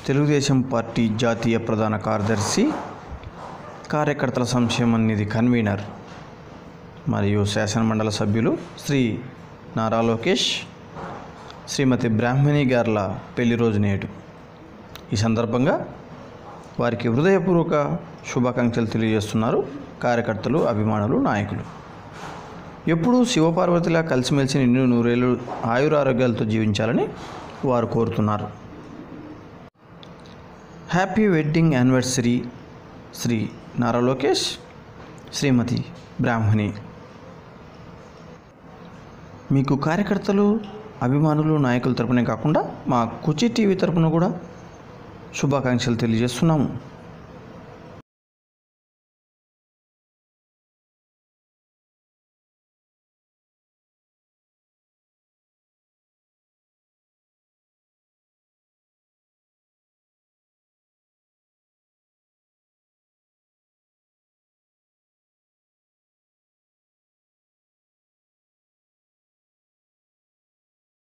Telugu Desam party జాతీయ ప్రధాన కార్యదర్శి, కార్యకర్తల సంక్షేమ నిధి కన్వీనర్ మరియు శాసనమండలి సభ్యులు శ్రీ నారా లోకేష్, శ్రీమతి బ్రాహ్మణి గార్ల పెళ్లి రోజు నేడు. ఈ సందర్భంగా వారికి హృదయపూర్వక శుభాకాంక్షలు తెలియజేస్తున్నారు కార్యకర్తలు, అభిమానులు, నాయకులు. ఎప్పుడూ శివపార్వతిలా కలిసిమెలిసి నిన్ను నూరేళ్ళు ఆయురారోగ్యాలతో జీవించాలని వారు కోరుతున్నారు. Happy wedding anniversary Shri Nara Lokesh, Shrimati Brahmani. మీకు కార్యకర్తలు, అభిమానులు, నాయకుల తరపునే కాకుండా మా కుచి టీవీ తరపున కూడా శుభాకాంక్షలు తెలియజేస్తున్నాము.